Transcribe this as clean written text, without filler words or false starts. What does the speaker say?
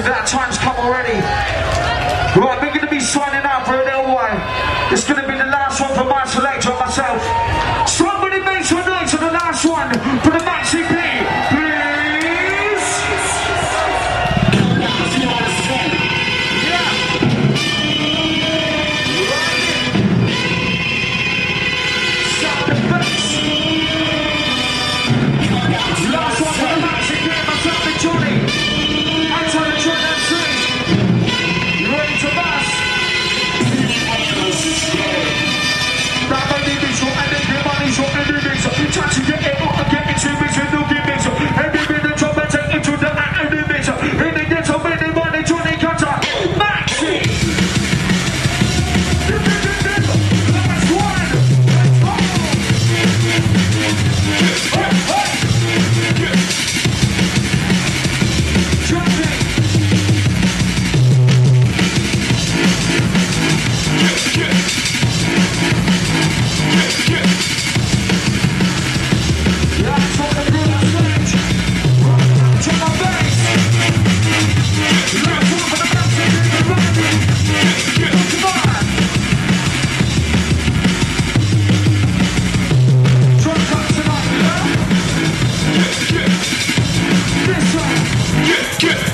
That time's come already. Right, we're going to be signing out for a little while. It's going to be the last one for my selector and myself. Somebody make some noise for the last one for the Maxxi P, please. Last one for the Maxxi P, myself and Johnny. Answer the joint and sing. You ready to bust? That money be so, and then the money so, and then it's so. Try to get it up and get into it, so no give it so. And then the drum and take it to the act and the mix. And then get some money, money, Johnny Cutter. Maxxi! Last one! Let's go! This one.